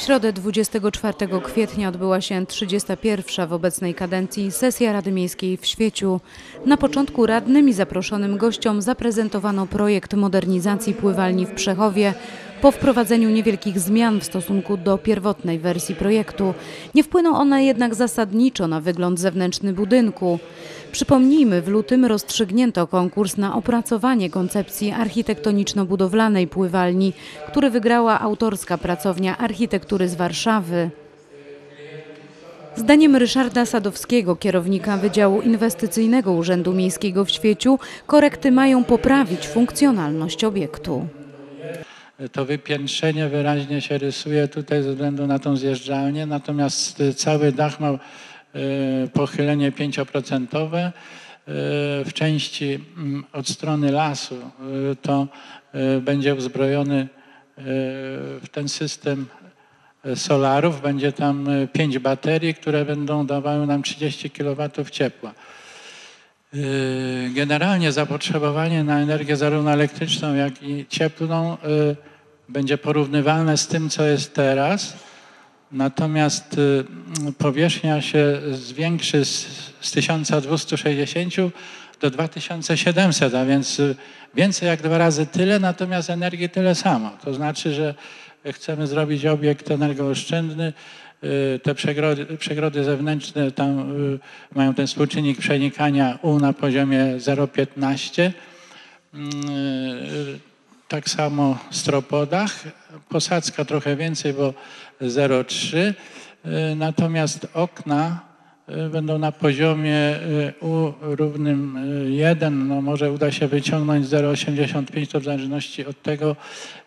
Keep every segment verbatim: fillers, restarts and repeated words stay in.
środę dwudziestego czwartego kwietnia odbyła się trzydziesta pierwsza w obecnej kadencji sesja Rady Miejskiej w Świeciu. Na początku radnym i zaproszonym gościom zaprezentowano projekt modernizacji pływalni w Przechowie. Po wprowadzeniu niewielkich zmian w stosunku do pierwotnej wersji projektu, nie wpłyną one jednak zasadniczo na wygląd zewnętrzny budynku. Przypomnijmy, w lutym rozstrzygnięto konkurs na opracowanie koncepcji architektoniczno-budowlanej pływalni, który wygrała autorska pracownia architektury z Warszawy. Zdaniem Ryszarda Sadowskiego, kierownika Wydziału Inwestycyjnego Urzędu Miejskiego w Świeciu, korekty mają poprawić funkcjonalność obiektu. To wypiętrzenie wyraźnie się rysuje tutaj ze względu na tą zjeżdżalnię, natomiast cały dach ma pochylenie pięcioprocentowe. W części od strony lasu to będzie uzbrojony w ten system solarów. Będzie tam pięć baterii, które będą dawały nam trzydzieści kilowatów ciepła. Generalnie zapotrzebowanie na energię zarówno elektryczną, jak i cieplną będzie porównywalne z tym, co jest teraz. Natomiast powierzchnia się zwiększy z tysiąca dwustu sześćdziesięciu do dwa tysiące siedemset, a więc więcej jak dwa razy tyle, natomiast energii tyle samo. To znaczy, że chcemy zrobić obiekt energooszczędny. Te przegrody, przegrody zewnętrzne tam mają ten współczynnik przenikania U na poziomie zero przecinek piętnaście. Tak samo stropodach, posadzka trochę więcej, bo zero przecinek trzy, natomiast okna będą na poziomie U równym jeden, no może uda się wyciągnąć zero przecinek osiemdziesiąt pięć, to w zależności od tego,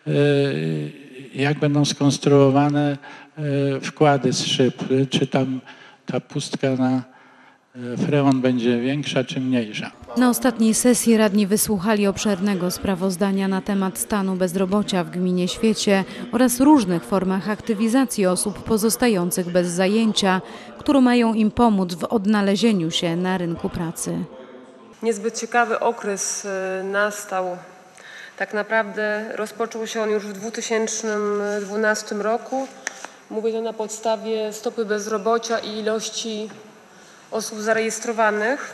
jak będą skonstruowane wkłady z szyb, czy tam ta pustka na freon będzie większa czy mniejsza. Na ostatniej sesji radni wysłuchali obszernego sprawozdania na temat stanu bezrobocia w gminie Świecie oraz różnych formach aktywizacji osób pozostających bez zajęcia, które mają im pomóc w odnalezieniu się na rynku pracy. Niezbyt ciekawy okres nastał. Tak naprawdę rozpoczął się on już w dwa tysiące dwunastym roku. Mówię to na podstawie stopy bezrobocia i ilości osób zarejestrowanych.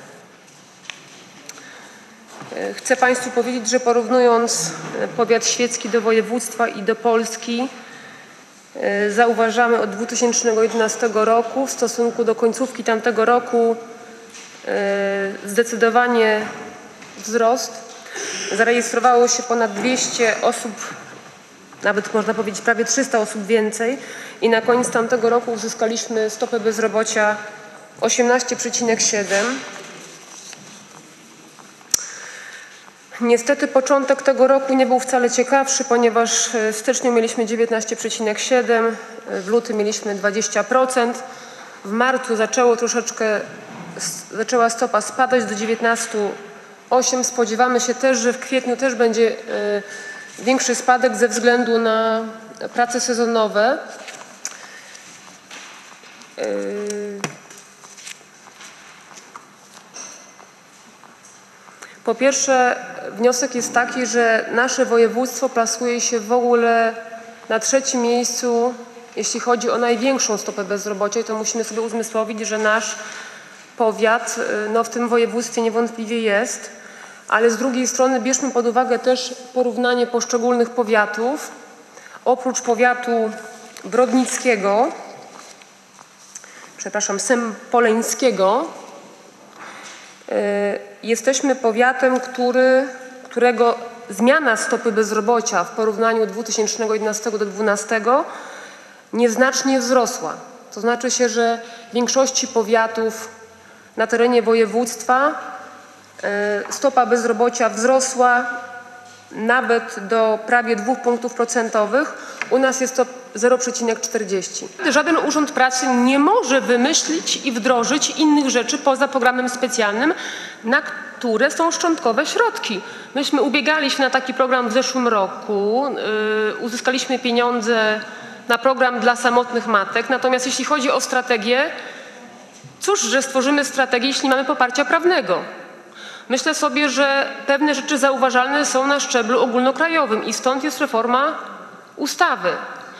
Chcę Państwu powiedzieć, że porównując powiat świecki do województwa i do Polski, zauważamy od dwa tysiące jedenastego roku w stosunku do końcówki tamtego roku zdecydowanie wzrost. Zarejestrowało się ponad dwieście osób, nawet można powiedzieć prawie trzysta osób więcej i na koniec tamtego roku uzyskaliśmy stopę bezrobocia osiemnaście przecinek siedem. Niestety początek tego roku nie był wcale ciekawszy, ponieważ w styczniu mieliśmy dziewiętnaście przecinek siedem, w lutym mieliśmy dwadzieścia procent, w marcu zaczęło troszeczkę, zaczęła stopa spadać do dziewiętnaście przecinek osiem. Spodziewamy się też, że w kwietniu też będzie większy spadek ze względu na prace sezonowe. Po pierwsze, wniosek jest taki, że nasze województwo plasuje się w ogóle na trzecim miejscu, jeśli chodzi o największą stopę bezrobocia, i to musimy sobie uzmysłowić, że nasz powiat no, w tym województwie niewątpliwie jest, ale z drugiej strony bierzmy pod uwagę też porównanie poszczególnych powiatów. Oprócz powiatu brodnickiego, przepraszam, sempoleńskiego, jesteśmy powiatem, który, którego zmiana stopy bezrobocia w porównaniu od dwa tysiące jedenastego do dwa tysiące dwunastego nieznacznie wzrosła. To znaczy się, że w większości powiatów na terenie województwa stopa bezrobocia wzrosła nawet do prawie dwóch punktów procentowych. U nas jest to zero przecinek czterdzieści. Żaden urząd pracy nie może wymyślić i wdrożyć innych rzeczy poza programem specjalnym, na które są szczątkowe środki. Myśmy ubiegali się na taki program w zeszłym roku, yy, uzyskaliśmy pieniądze na program dla samotnych matek, natomiast jeśli chodzi o strategię, cóż, że stworzymy strategię, jeśli nie mamy poparcia prawnego. Myślę sobie, że pewne rzeczy zauważalne są na szczeblu ogólnokrajowym i stąd jest reforma ustawy.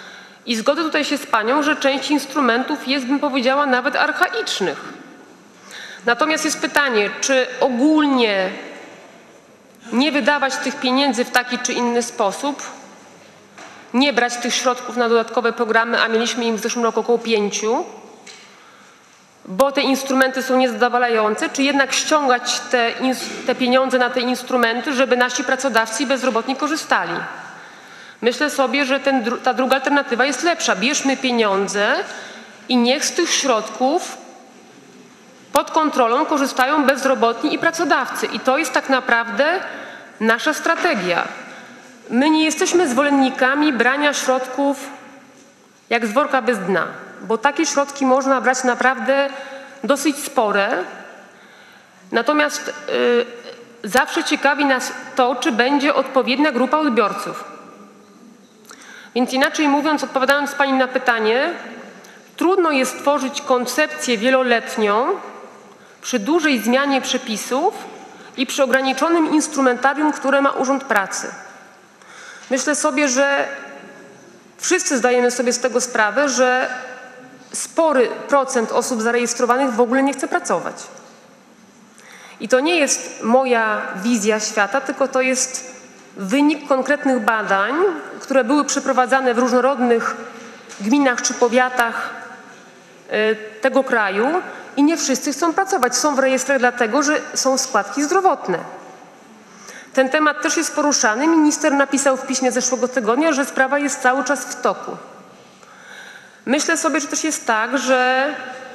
I zgodzę tutaj się z Panią, że część instrumentów jest, bym powiedziała, nawet archaicznych. Natomiast jest pytanie, czy ogólnie nie wydawać tych pieniędzy w taki czy inny sposób, nie brać tych środków na dodatkowe programy, a mieliśmy im w zeszłym roku około pięciu, bo te instrumenty są niezadowalające, czy jednak ściągać te, te pieniądze na te instrumenty, żeby nasi pracodawcy i bezrobotni korzystali. Myślę sobie, że ten, ta druga alternatywa jest lepsza. Bierzmy pieniądze i niech z tych środków pod kontrolą korzystają bezrobotni i pracodawcy. I to jest tak naprawdę nasza strategia. My nie jesteśmy zwolennikami brania środków jak z worka bez dna, bo takie środki można brać naprawdę dosyć spore. Natomiast yy, zawsze ciekawi nas to, czy będzie odpowiednia grupa odbiorców. Więc inaczej mówiąc, odpowiadając Pani na pytanie, trudno jest tworzyć koncepcję wieloletnią przy dużej zmianie przepisów i przy ograniczonym instrumentarium, które ma Urząd Pracy. Myślę sobie, że wszyscy zdajemy sobie z tego sprawę, że spory procent osób zarejestrowanych w ogóle nie chce pracować. I to nie jest moja wizja świata, tylko to jest wynik konkretnych badań, które były przeprowadzane w różnorodnych gminach czy powiatach tego kraju i nie wszyscy chcą pracować. Są w rejestrach dlatego, że są składki zdrowotne. Ten temat też jest poruszany. Minister napisał w piśmie zeszłego tygodnia, że sprawa jest cały czas w toku. Myślę sobie, że też jest tak, że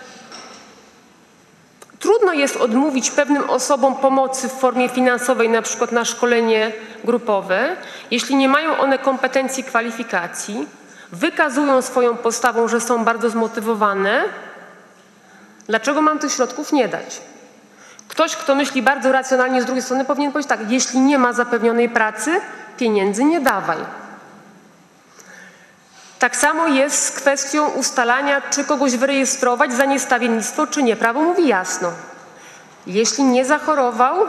trudno jest odmówić pewnym osobom pomocy w formie finansowej, na przykład na szkolenie grupowe, jeśli nie mają one kompetencji, kwalifikacji, wykazują swoją postawą, że są bardzo zmotywowane. Dlaczego mam tych środków nie dać? Ktoś, kto myśli bardzo racjonalnie z drugiej strony, powinien powiedzieć tak, jeśli nie ma zapewnionej pracy, pieniędzy nie dawaj. Tak samo jest z kwestią ustalania, czy kogoś wyrejestrować za niestawiennictwo, czy nie. Prawo mówi jasno. Jeśli nie zachorował,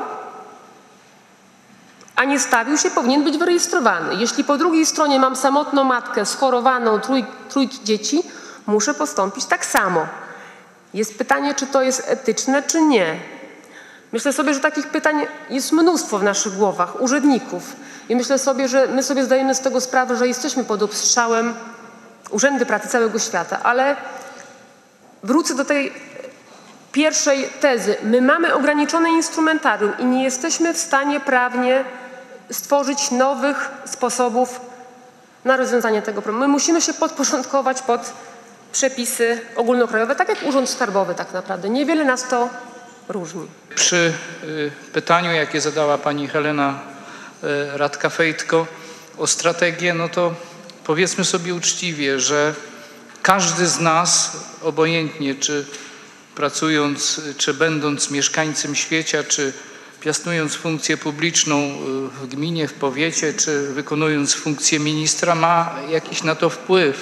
a nie stawił się, powinien być wyrejestrowany. Jeśli po drugiej stronie mam samotną matkę schorowaną, trój, trójki dzieci, muszę postąpić tak samo. Jest pytanie, czy to jest etyczne, czy nie. Myślę sobie, że takich pytań jest mnóstwo w naszych głowach, urzędników. I myślę sobie, że my sobie zdajemy z tego sprawę, że jesteśmy pod obstrzałem urzędy pracy całego świata. Ale wrócę do tej pierwszej tezy. My mamy ograniczone instrumentarium i nie jesteśmy w stanie prawnie stworzyć nowych sposobów na rozwiązanie tego problemu. My musimy się podporządkować pod przepisy ogólnokrajowe, tak jak Urząd Skarbowy tak naprawdę. Niewiele nas to różni. Przy y, pytaniu, jakie zadała pani Helena y, Radka-Fejtko o strategię, no to powiedzmy sobie uczciwie, że każdy z nas, obojętnie czy pracując, czy będąc mieszkańcem świata, czy piastując funkcję publiczną w gminie, w powiecie, czy wykonując funkcję ministra, ma jakiś na to wpływ,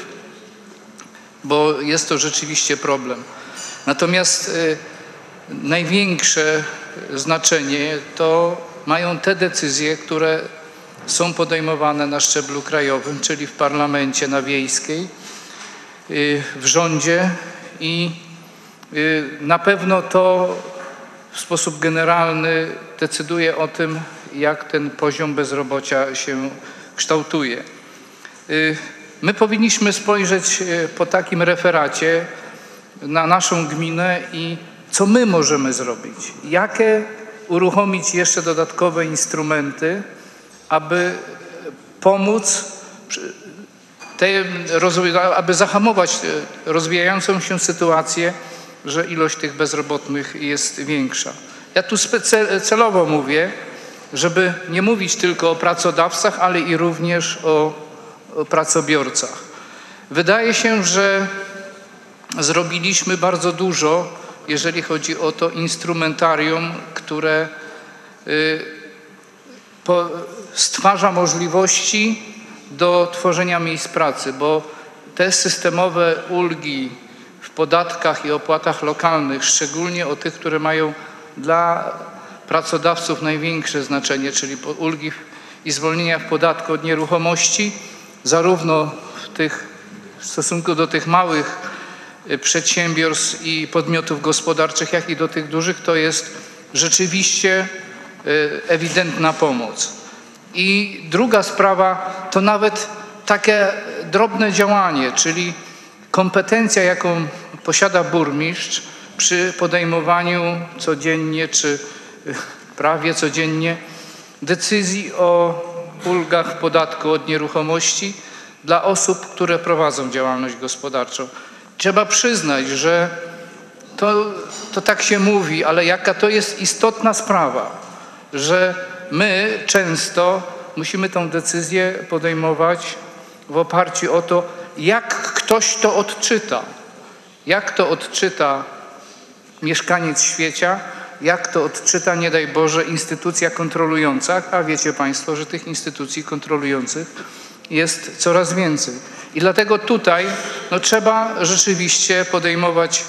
bo jest to rzeczywiście problem. Natomiast y, największe znaczenie to mają te decyzje, które są podejmowane na szczeblu krajowym, czyli w parlamencie, na wiejskiej, w rządzie i na pewno to w sposób generalny decyduje o tym, jak ten poziom bezrobocia się kształtuje. My powinniśmy spojrzeć po takim referacie na naszą gminę i co my możemy zrobić, jakie uruchomić jeszcze dodatkowe instrumenty, aby pomóc, te, aby zahamować rozwijającą się sytuację, że ilość tych bezrobotnych jest większa. Ja tu celowo mówię, żeby nie mówić tylko o pracodawcach, ale i również o, o pracobiorcach. Wydaje się, że zrobiliśmy bardzo dużo, jeżeli chodzi o to instrumentarium, które y, po, stwarza możliwości do tworzenia miejsc pracy, bo te systemowe ulgi w podatkach i opłatach lokalnych, szczególnie o tych, które mają dla pracodawców największe znaczenie, czyli ulgi i zwolnienia w podatku od nieruchomości, zarówno w tych w stosunku do tych małych przedsiębiorstw i podmiotów gospodarczych, jak i do tych dużych, to jest rzeczywiście ewidentna pomoc. I druga sprawa to nawet takie drobne działanie, czyli kompetencja, jaką posiada burmistrz przy podejmowaniu codziennie czy prawie codziennie decyzji o ulgach w podatku od nieruchomości dla osób, które prowadzą działalność gospodarczą. Trzeba przyznać, że to, to tak się mówi, ale jaka to jest istotna sprawa, że my często musimy tę decyzję podejmować w oparciu o to, jak ktoś to odczyta. Jak to odczyta mieszkaniec świecia, jak to odczyta, nie daj Boże, instytucja kontrolująca, a wiecie Państwo, że tych instytucji kontrolujących jest coraz więcej. I dlatego tutaj no, trzeba rzeczywiście podejmować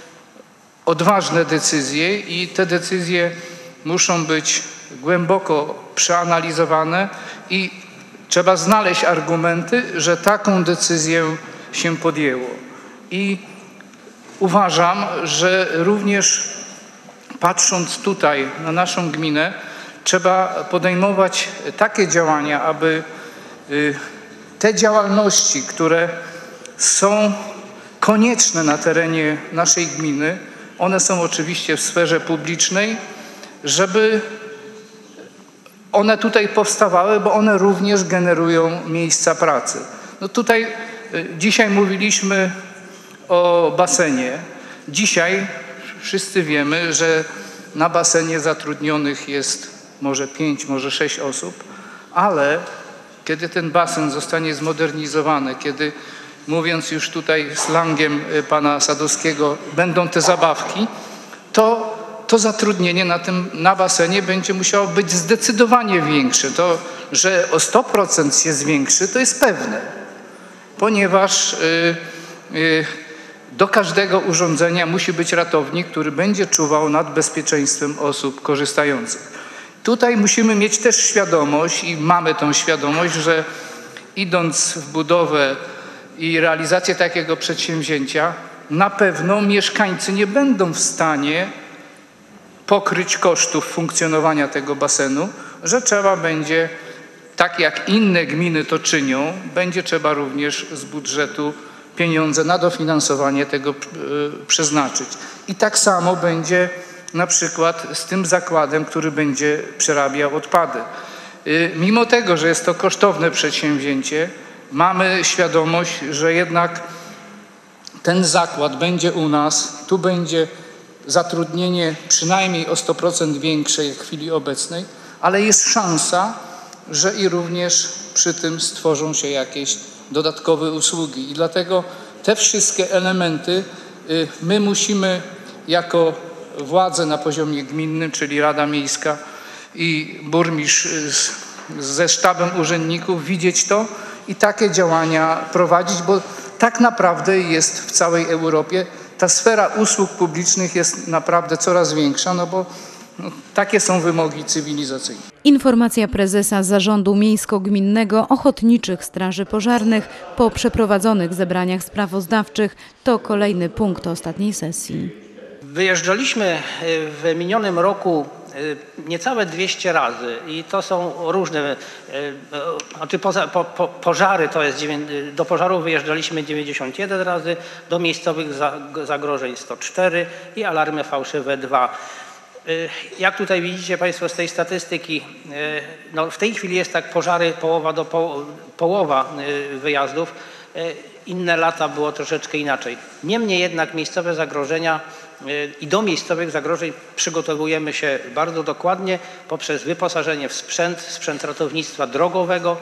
odważne decyzje i te decyzje muszą być głęboko przeanalizowane i trzeba znaleźć argumenty, że taką decyzję się podjęło. I uważam, że również patrząc tutaj na naszą gminę, trzeba podejmować takie działania, aby te działalności, które są konieczne na terenie naszej gminy, one są oczywiście w sferze publicznej, żeby one tutaj powstawały, bo one również generują miejsca pracy. No tutaj dzisiaj mówiliśmy o basenie. Dzisiaj wszyscy wiemy, że na basenie zatrudnionych jest może pięć, może sześć osób, ale kiedy ten basen zostanie zmodernizowany, kiedy, mówiąc już tutaj slangiem pana Sadowskiego, będą te zabawki, to to zatrudnienie na tym, na basenie będzie musiało być zdecydowanie większe. To, że o sto procent się zwiększy, to jest pewne, ponieważ yy, yy, do każdego urządzenia musi być ratownik, który będzie czuwał nad bezpieczeństwem osób korzystających. Tutaj musimy mieć też świadomość i mamy tą świadomość, że idąc w budowę i realizację takiego przedsięwzięcia, na pewno mieszkańcy nie będą w stanie pokryć kosztów funkcjonowania tego basenu, że trzeba będzie, tak jak inne gminy to czynią, będzie trzeba również z budżetu pieniądze na dofinansowanie tego przeznaczyć. I tak samo będzie na przykład z tym zakładem, który będzie przerabiał odpady. Mimo tego, że jest to kosztowne przedsięwzięcie, mamy świadomość, że jednak ten zakład będzie u nas, tu będzie zatrudnienie przynajmniej o sto procent większe jak w chwili obecnej, ale jest szansa, że i również przy tym stworzą się jakieś dodatkowe usługi. I dlatego te wszystkie elementy my musimy jako władze na poziomie gminnym, czyli Rada Miejska i burmistrz z, ze sztabem urzędników widzieć to i takie działania prowadzić, bo tak naprawdę jest w całej Europie. Ta sfera usług publicznych jest naprawdę coraz większa, no bo no, takie są wymogi cywilizacyjne. Informacja prezesa Zarządu Miejsko-Gminnego Ochotniczych Straży Pożarnych po przeprowadzonych zebraniach sprawozdawczych to kolejny punkt ostatniej sesji. Wyjeżdżaliśmy w minionym roku niecałe dwieście razy i to są różne, znaczy poza, po, po, pożary to jest, do pożarów wyjeżdżaliśmy dziewięćdziesiąt jeden razy, do miejscowych zagrożeń sto cztery i alarmy fałszywe dwa. Jak tutaj widzicie Państwo z tej statystyki, no w tej chwili jest tak pożary połowa do po, połowa wyjazdów, inne lata było troszeczkę inaczej. Niemniej jednak miejscowe zagrożenia i do miejscowych zagrożeń przygotowujemy się bardzo dokładnie poprzez wyposażenie w sprzęt, sprzęt ratownictwa drogowego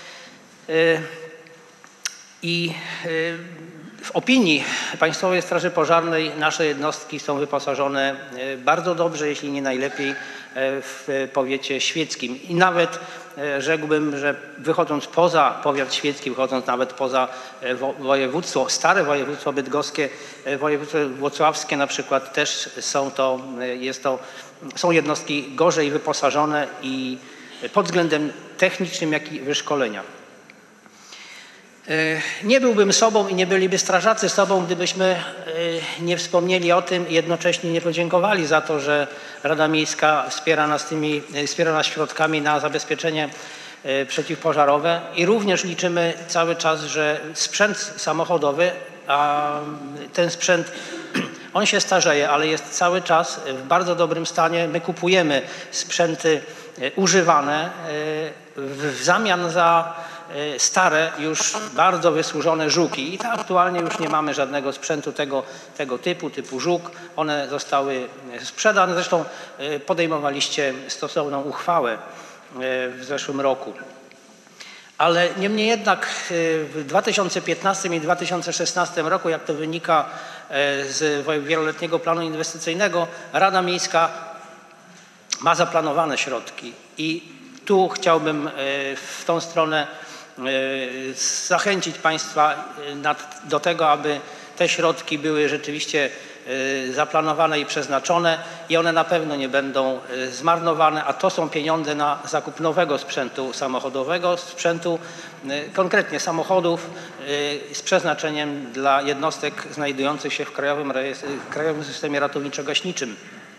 i w opinii Państwowej Straży Pożarnej nasze jednostki są wyposażone bardzo dobrze, jeśli nie najlepiej w powiecie świeckim. I nawet rzekłbym, że wychodząc poza powiat świecki, wychodząc nawet poza województwo, stare województwo bydgoskie, województwo włocławskie na przykład też są to, jest to, są jednostki gorzej wyposażone i pod względem technicznym, jak i wyszkolenia. Nie byłbym sobą i nie byliby strażacy sobą, gdybyśmy nie wspomnieli o tym i jednocześnie nie podziękowali za to, że Rada Miejska wspiera nas tymi, wspiera nas środkami na zabezpieczenie przeciwpożarowe i również liczymy cały czas, że sprzęt samochodowy, a ten sprzęt, on się starzeje, ale jest cały czas w bardzo dobrym stanie. My kupujemy sprzęty używane w zamian za stare, już bardzo wysłużone żuki. I tak aktualnie już nie mamy żadnego sprzętu tego, tego typu, typu żuk. One zostały sprzedane. Zresztą podejmowaliście stosowną uchwałę w zeszłym roku. Ale niemniej jednak w dwa tysiące piętnastym i dwa tysiące szesnastym roku, jak to wynika z wieloletniego planu inwestycyjnego, Rada Miejska ma zaplanowane środki i tu chciałbym w tą stronę zachęcić Państwa do tego, aby te środki były rzeczywiście zaplanowane i przeznaczone i one na pewno nie będą zmarnowane, a to są pieniądze na zakup nowego sprzętu samochodowego, sprzętu konkretnie samochodów z przeznaczeniem dla jednostek znajdujących się w Krajowym, w Krajowym Systemie Ratowniczo-Gaśniczym.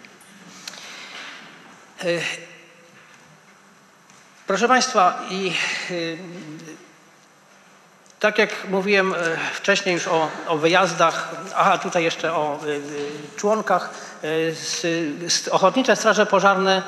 Proszę Państwa, i tak jak mówiłem wcześniej już o, o wyjazdach, aha, tutaj jeszcze o członkach, Ochotnicze Straże Pożarne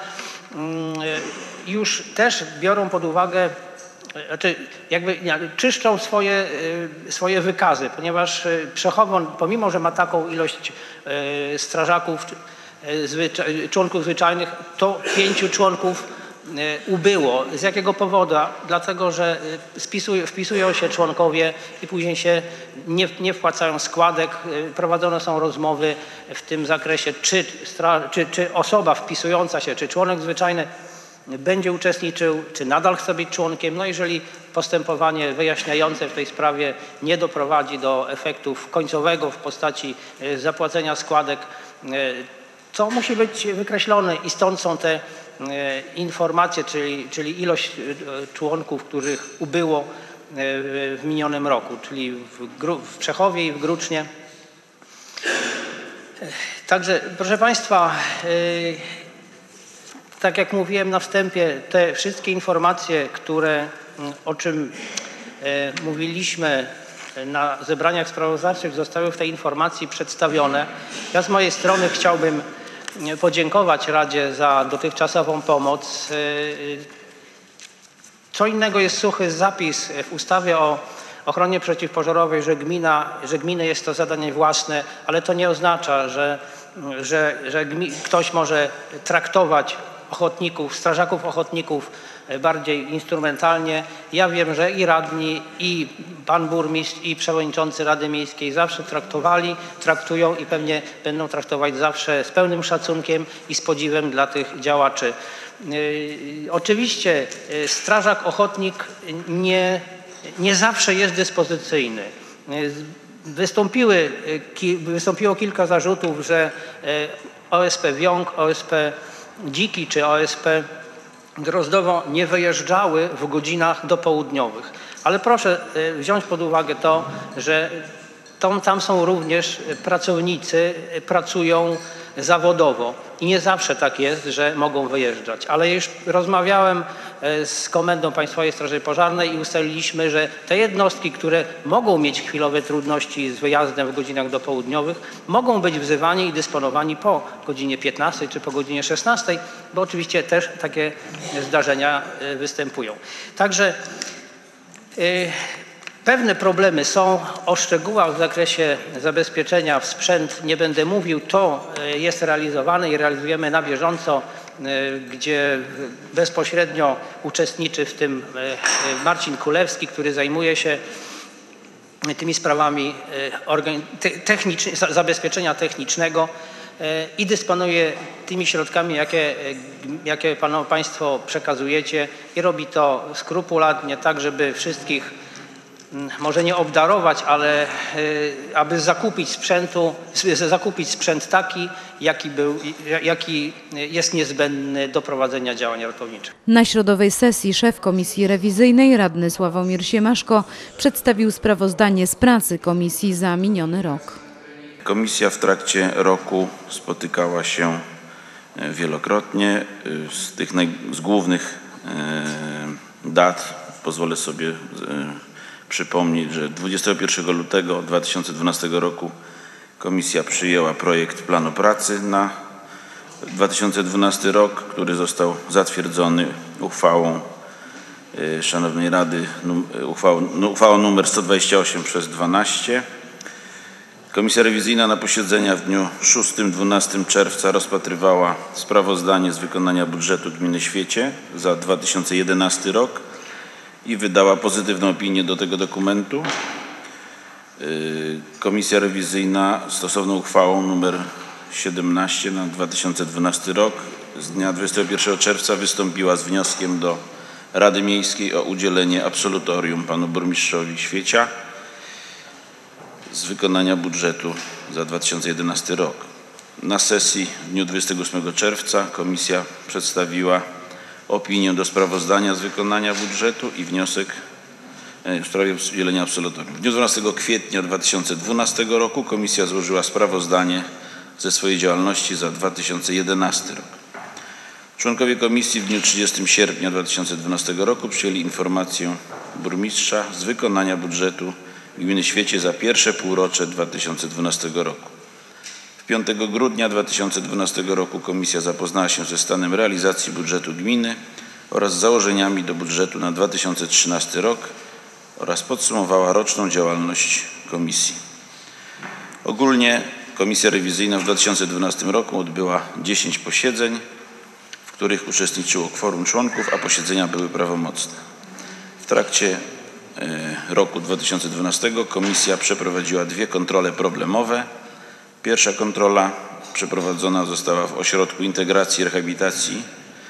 już też biorą pod uwagę, znaczy jakby czyszczą swoje, swoje wykazy, ponieważ Przechowon, pomimo że ma taką ilość strażaków, członków zwyczajnych, to pięciu członków ubyło. Z jakiego powodu? Dlatego, że spisują, wpisują się członkowie i później się nie, nie wpłacają składek. Prowadzone są rozmowy w tym zakresie, czy, czy, czy osoba wpisująca się, czy członek zwyczajny będzie uczestniczył, czy nadal chce być członkiem. No jeżeli postępowanie wyjaśniające w tej sprawie nie doprowadzi do efektów końcowego w postaci zapłacenia składek, to musi być wykreślone i stąd są te informacje, czyli, czyli ilość członków, których ubyło w minionym roku, czyli w, Gru, w Przechowie i w Grucznie. Także proszę Państwa, tak jak mówiłem na wstępie, te wszystkie informacje, które, o czym mówiliśmy na zebraniach sprawozdawczych, zostały w tej informacji przedstawione. Ja z mojej strony chciałbym podziękować Radzie za dotychczasową pomoc. Co innego jest suchy zapis w ustawie o ochronie przeciwpożarowej, że, gmina, że gminy jest to zadanie własne, ale to nie oznacza, że, że, że gmi, ktoś może traktować ochotników, strażaków ochotników bardziej instrumentalnie. Ja wiem, że i radni, i pan burmistrz, i przewodniczący Rady Miejskiej zawsze traktowali, traktują i pewnie będą traktować zawsze z pełnym szacunkiem i z podziwem dla tych działaczy. Yy, oczywiście strażak ochotnik nie, nie zawsze jest dyspozycyjny. Yy, wystąpiły, ki, wystąpiło kilka zarzutów, że O S P Wiąg, O S P Dziki czy O S P Drozdowo nie wyjeżdżały w godzinach dopołudniowych. Ale proszę wziąć pod uwagę to, że tam, tam są również pracownicy, pracują zawodowo i nie zawsze tak jest, że mogą wyjeżdżać. Ale już rozmawiałem z Komendą Państwowej Straży Pożarnej i ustaliliśmy, że te jednostki, które mogą mieć chwilowe trudności z wyjazdem w godzinach dopołudniowych, mogą być wzywani i dysponowani po godzinie piętnastej czy po godzinie szesnastej, bo oczywiście też takie zdarzenia występują. Także yy, pewne problemy są, o szczegółach w zakresie zabezpieczenia w sprzęt nie będę mówił, to jest realizowane i realizujemy na bieżąco, gdzie bezpośrednio uczestniczy w tym Marcin Kulewski, który zajmuje się tymi sprawami zabezpieczenia technicznego i dysponuje tymi środkami, jakie, jakie panu, Państwo przekazujecie i robi to skrupulatnie, tak żeby wszystkich może nie obdarować, ale aby zakupić sprzętu, zakupić sprzęt taki, jaki, był, jaki jest niezbędny do prowadzenia działań ratowniczych. Na środowej sesji szef Komisji Rewizyjnej, radny Sławomir Siemaszko, przedstawił sprawozdanie z pracy komisji za miniony rok. Komisja w trakcie roku spotykała się wielokrotnie. Z tych naj, z głównych dat pozwolę sobie przypomnieć, że dwudziestego pierwszego lutego dwa tysiące dwunastego roku komisja przyjęła projekt planu pracy na dwa tysiące dwunasty rok, który został zatwierdzony uchwałą Szanownej Rady, uchwałą, uchwałą numer sto dwadzieścia osiem przez dwanaście. Komisja rewizyjna na posiedzeniach w dniu szóstym i dwunastego czerwca rozpatrywała sprawozdanie z wykonania budżetu gminy Świecie za dwa tysiące jedenasty rok i wydała pozytywną opinię do tego dokumentu. Komisja rewizyjna stosowną uchwałą nr siedemnaście na dwa tysiące dwunasty rok z dnia dwudziestego pierwszego czerwca wystąpiła z wnioskiem do Rady Miejskiej o udzielenie absolutorium panu burmistrzowi Świecia z wykonania budżetu za dwa tysiące jedenasty rok. Na sesji w dniu dwudziestego ósmego czerwca komisja przedstawiła opinię do sprawozdania z wykonania budżetu i wniosek w sprawie udzielenia absolutorium. W dniu dwunastego kwietnia dwa tysiące dwunastego roku komisja złożyła sprawozdanie ze swojej działalności za dwa tysiące jedenasty rok. Członkowie komisji w dniu trzydziestego sierpnia dwa tysiące dwunastego roku przyjęli informację burmistrza z wykonania budżetu gminy Świecie za pierwsze półrocze dwa tysiące dwunastego roku. piątego grudnia dwa tysiące dwunastego roku komisja zapoznała się ze stanem realizacji budżetu gminy oraz założeniami do budżetu na dwa tysiące trzynasty rok oraz podsumowała roczną działalność komisji. Ogólnie komisja rewizyjna w dwa tysiące dwunastym roku odbyła dziesięć posiedzeń, w których uczestniczyło kworum członków, a posiedzenia były prawomocne. W trakcie roku dwa tysiące dwunastego komisja przeprowadziła dwie kontrole problemowe. Pierwsza kontrola przeprowadzona została w Ośrodku Integracji i Rehabilitacji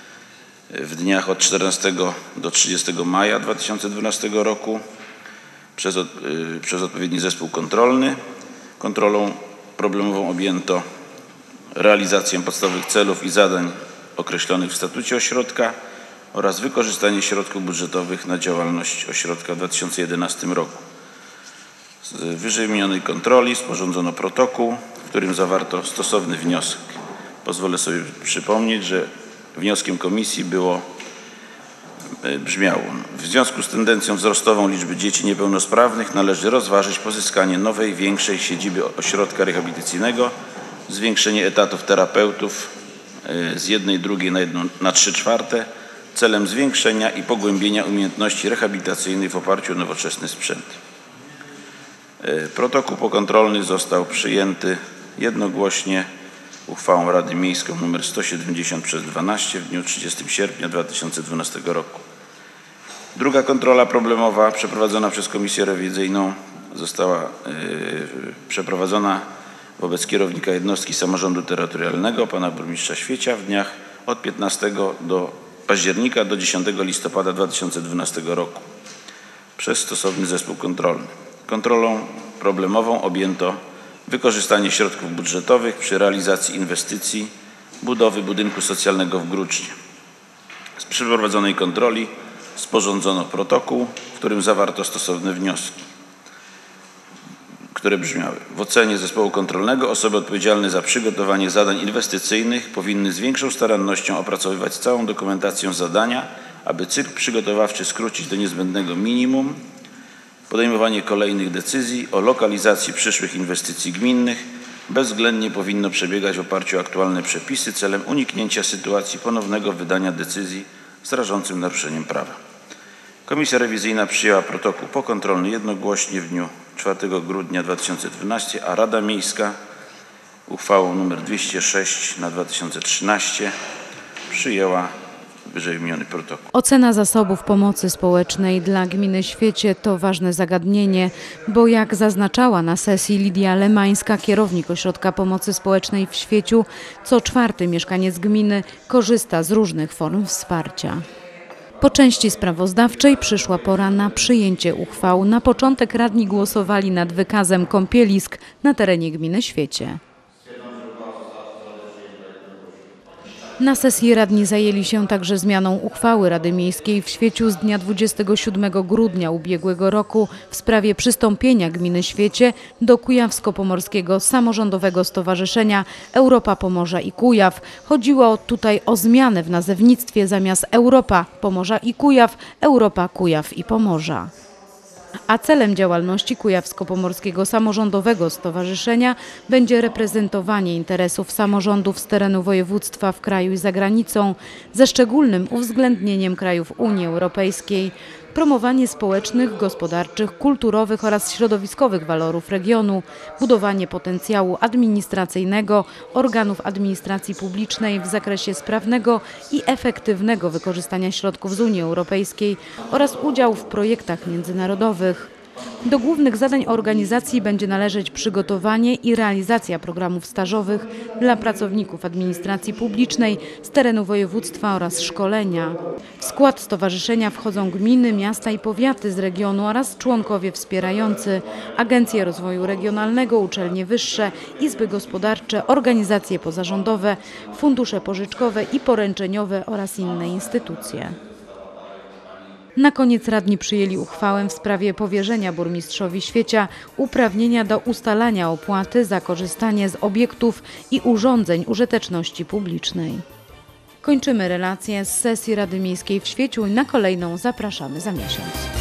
w dniach od czternastego do trzydziestego maja dwa tysiące dwunastego roku przez, od, przez odpowiedni zespół kontrolny. Kontrolą problemową objęto realizację podstawowych celów i zadań określonych w statucie ośrodka oraz wykorzystanie środków budżetowych na działalność ośrodka w dwa tysiące jedenastym roku. Z wyżej wymienionej kontroli sporządzono protokół, w którym zawarto stosowny wniosek. Pozwolę sobie przypomnieć, że wnioskiem komisji było, brzmiało: w związku z tendencją wzrostową liczby dzieci niepełnosprawnych należy rozważyć pozyskanie nowej, większej siedziby ośrodka rehabilitacyjnego, zwiększenie etatów terapeutów z jednej drugiej na, jedną, na trzy czwarte celem zwiększenia i pogłębienia umiejętności rehabilitacyjnych w oparciu o nowoczesny sprzęt. Protokół pokontrolny został przyjęty jednogłośnie uchwałą Rady Miejską nr sto siedemdziesiąt przez dwanaście w dniu trzydziestego sierpnia dwa tysiące dwunastego roku. Druga kontrola problemowa przeprowadzona przez Komisję Rewizyjną została yy, przeprowadzona wobec kierownika jednostki samorządu terytorialnego pana burmistrza Świecia w dniach od piętnastego października do dziesiątego listopada dwa tysiące dwunastego roku przez stosowny zespół kontrolny. Kontrolą problemową objęto wykorzystanie środków budżetowych przy realizacji inwestycji budowy budynku socjalnego w Grucznie. Z przeprowadzonej kontroli sporządzono protokół, w którym zawarto stosowne wnioski, które brzmiały: w ocenie zespołu kontrolnego osoby odpowiedzialne za przygotowanie zadań inwestycyjnych powinny z większą starannością opracowywać całą dokumentację zadania, aby cykl przygotowawczy skrócić do niezbędnego minimum. Podejmowanie kolejnych decyzji o lokalizacji przyszłych inwestycji gminnych bezwzględnie powinno przebiegać w oparciu o aktualne przepisy celem uniknięcia sytuacji ponownego wydania decyzji z rażącym naruszeniem prawa. Komisja rewizyjna przyjęła protokół pokontrolny jednogłośnie w dniu czwartego grudnia dwa tysiące dwunastego, a Rada Miejska uchwałą nr dwieście sześć na dwa tysiące trzynaście przyjęła wyżej wymieniony protokół. Ocena zasobów pomocy społecznej dla gminy Świecie to ważne zagadnienie, bo jak zaznaczała na sesji Lidia Lemańska, kierownik Ośrodka Pomocy Społecznej w Świeciu, co czwarty mieszkaniec gminy korzysta z różnych form wsparcia. Po części sprawozdawczej przyszła pora na przyjęcie uchwał. Na początek radni głosowali nad wykazem kąpielisk na terenie gminy Świecie. Na sesji radni zajęli się także zmianą uchwały Rady Miejskiej w Świeciu z dnia dwudziestego siódmego grudnia ubiegłego roku w sprawie przystąpienia gminy Świecie do Kujawsko-Pomorskiego Samorządowego Stowarzyszenia Europa Pomorza i Kujaw. Chodziło tutaj o zmianę w nazewnictwie, zamiast Europa Pomorza i Kujaw, Europa Kujaw i Pomorza. A celem działalności Kujawsko-Pomorskiego Samorządowego Stowarzyszenia będzie reprezentowanie interesów samorządów z terenu województwa w kraju i za granicą, ze szczególnym uwzględnieniem krajów Unii Europejskiej, promowanie społecznych, gospodarczych, kulturowych oraz środowiskowych walorów regionu, budowanie potencjału administracyjnego organów administracji publicznej w zakresie sprawnego i efektywnego wykorzystania środków z Unii Europejskiej oraz udział w projektach międzynarodowych. Do głównych zadań organizacji będzie należeć przygotowanie i realizacja programów stażowych dla pracowników administracji publicznej z terenu województwa oraz szkolenia. W skład stowarzyszenia wchodzą gminy, miasta i powiaty z regionu oraz członkowie wspierający, agencje rozwoju regionalnego, uczelnie wyższe, izby gospodarcze, organizacje pozarządowe, fundusze pożyczkowe i poręczeniowe oraz inne instytucje. Na koniec radni przyjęli uchwałę w sprawie powierzenia burmistrzowi Świecia uprawnienia do ustalania opłaty za korzystanie z obiektów i urządzeń użyteczności publicznej. Kończymy relację z sesji Rady Miejskiej w Świeciu i na kolejną zapraszamy za miesiąc.